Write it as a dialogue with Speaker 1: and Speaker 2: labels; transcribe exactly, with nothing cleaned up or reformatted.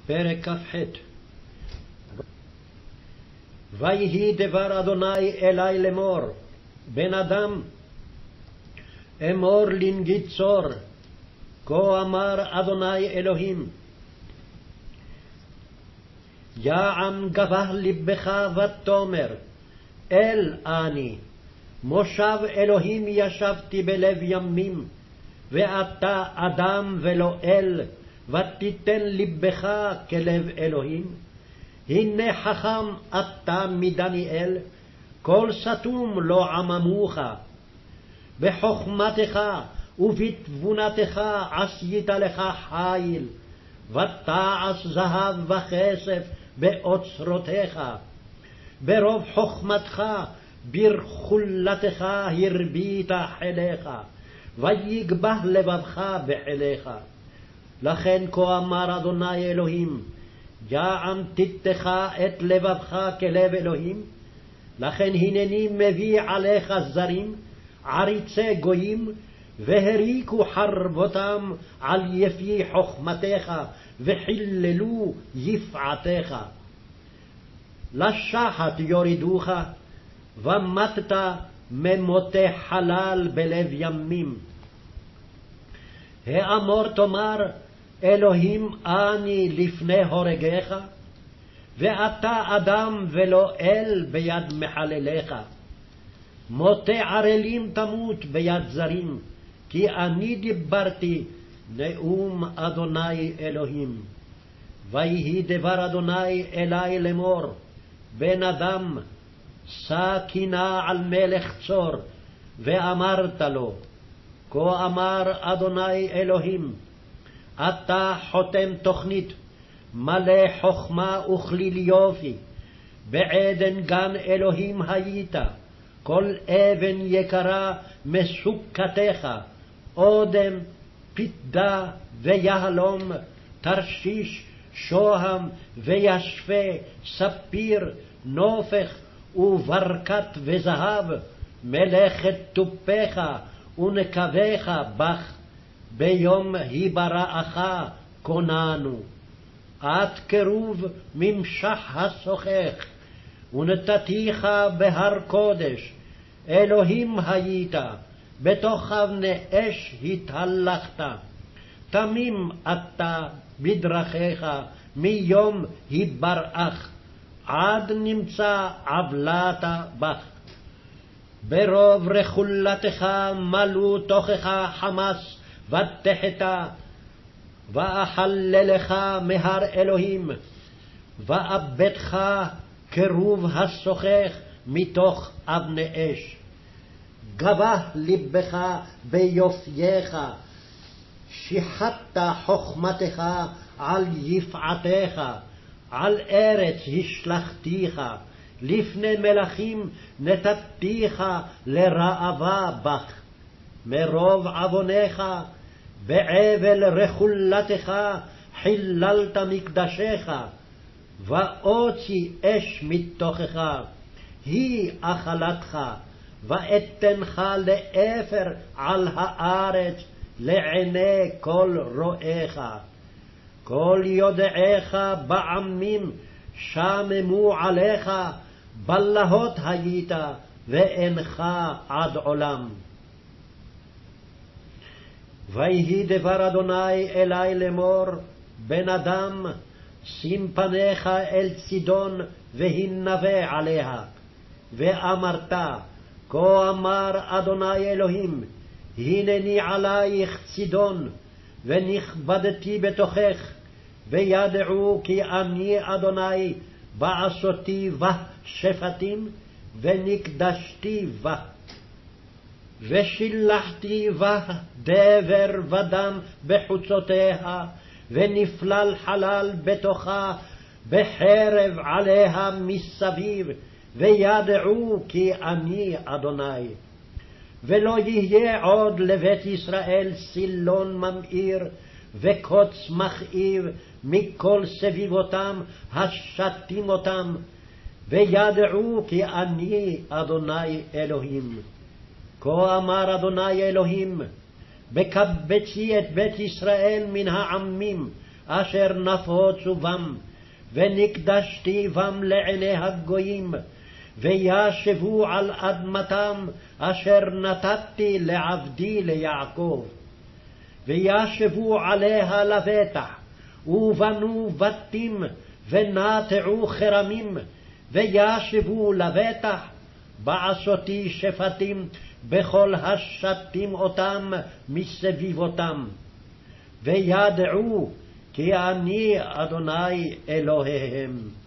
Speaker 1: פרק כ"ח. ויהי דבר אדוני אלי לאמור, בן אדם, אמור לנגיצור, כה אמר אדוני אלוהים, יען גבה לבך ותאמר, אל אני, מושב אלוהים ישבתי בלב ימים, ואתה אדם ולא אל, ותיתן לבך כלב אלוהים. הנה חכם אתה מדניאל, כל סתום לא עממוך. בחוכמתך ובתבונתך עשית לך חיל, ותעש זהב וכסף באוצרותיך. ברוב חוכמתך ברכולתך הרבית חיליך, ויגבה לבבך בחיליך. לכן כה אמר אדוני אלוהים, יען תיתך את לבבך כלב אלוהים, לכן הנני מביא עליך זרים, עריצי גויים, והריקו חרבותם על יפי חוכמתך, וחיללו יפעתך. לשחת יורידוך, ומתת ממותי חלל בלב ימים. האמור תאמר, אלוהים אני לפני הורגך, ואתה אדם ולא אל ביד מחלליך. מותי ערלים תמות ביד זרים, כי אני דיברתי נאום אדוני אלוהים. ויהי דבר אדוני אלי לאמור, בן אדם, שא קינה על מלך צור, ואמרת לו, כה אמר אדוני אלוהים, אתה חותם תוכנית, מלא חוכמה וכליל יופי, בעדן גן אלוהים היית, כל אבן יקרה מסוכתך, אודם, פתדה ויהלום, תרשיש, שוהם וישפה, ספיר, נופך וברקת וזהב, מלאכת תופך ונקבך בך, ביום היבראך כוננו. את קרוב ממשח השוחך, ונתתיך בהר קודש, אלוהים היית, בתוך אבני אש התהלכת. תמים אתה בדרכיך מיום היבראך, עד נמצא עוולת בך. ברוב רכולתך מלאו תוכך חמס ותחתה, ואחללך מהר אלוהים, ואבדך קרוב השוחך מתוך אבני אש. גבה לבך ביופייך, שיחדת חוכמתך על יפעתך, על ארץ השלכתיך, לפני מלכים נתתיך לראווה בך. מרוב עווניך בעבל רכולתך חיללת מקדשך, ואוצי אש מתוכך, היא אכלתך, ואתנך לאפר על הארץ לעיני כל רואיך. כל יודעיך בעמים שממו עליך, בלהות היית ואינך עד עולם. ויהי דבר אדוני אלי לאמור, בן אדם, שים פניך אל צידון והנבא עליה, ואמרת, כה אמר אדוני אלוהים, הנני עלייך צידון, ונכבדתי בתוכך, וידעו כי אני אדוני בעשותי בה שפטים, ונקדשתי בה. ושילחתי בה דבר ודם בחוצותיה, ונפלל חלל בתוכה, בחרב עליה מסביב, וידעו כי אני אדוני. ולא יהיה עוד לבית ישראל סילון ממאיר, וקוץ מכאיב מכל סביבותם השתים אותם, וידעו כי אני אדוני אלוהים. כה אמר אדוני אלוהים, בקבצי את בית ישראל מן העמים, אשר נפוצו בם, ונקדשתי בם לעיני הגויים, וישבו על אדמתם אשר נתתי לעבדי ליעקב. וישבו עליה לבטח, ובנו בתים, ונטעו חרמים, וישבו לבטח, בעשותי שפטים בכל השתים אותם מסביבותם. וידעו כי אני אדוני אלוהיהם.